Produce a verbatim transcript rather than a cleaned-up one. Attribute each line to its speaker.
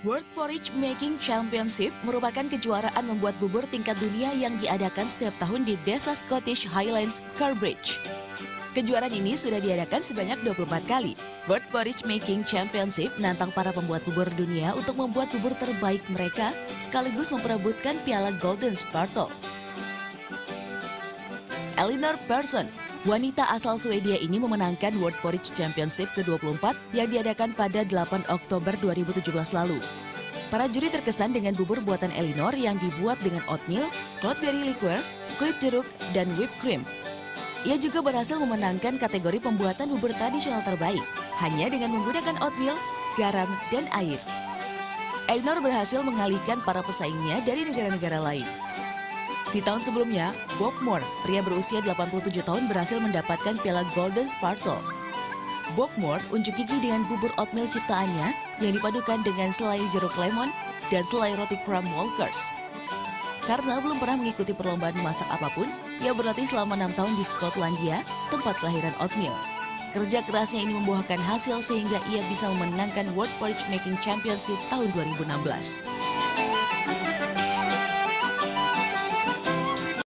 Speaker 1: World Porridge Making Championship merupakan kejuaraan membuat bubur tingkat dunia yang diadakan setiap tahun di desa Scottish Highlands, Cambridge. Kejuaraan ini sudah diadakan sebanyak dua puluh empat kali. World Porridge Making Championship menantang para pembuat bubur dunia untuk membuat bubur terbaik mereka, sekaligus memperebutkan piala Golden Spurtle. Elinor Persson, wanita asal Swedia ini memenangkan World Porridge Championship ke dua puluh empat yang diadakan pada delapan Oktober dua ribu tujuh belas lalu. Para juri terkesan dengan bubur buatan Elinor yang dibuat dengan oatmeal, cloudberry liqueur, kulit jeruk, dan whipped cream. Ia juga berhasil memenangkan kategori pembuatan bubur tradisional terbaik, hanya dengan menggunakan oatmeal, garam, dan air. Elinor berhasil mengalihkan para pesaingnya dari negara-negara lain. Di tahun sebelumnya, Bob Moore, pria berusia delapan puluh tujuh tahun berhasil mendapatkan piala Golden Spurtle. Bob Moore unjuk gigi dengan bubur oatmeal ciptaannya yang dipadukan dengan selai jeruk lemon dan selai roti crumb Walkers. Karena belum pernah mengikuti perlombaan memasak apapun, ia berlatih selama enam tahun di Skotlandia, tempat kelahiran oatmeal. Kerja kerasnya ini membuahkan hasil sehingga ia bisa memenangkan World Porridge Making Championship tahun dua ribu enam belas.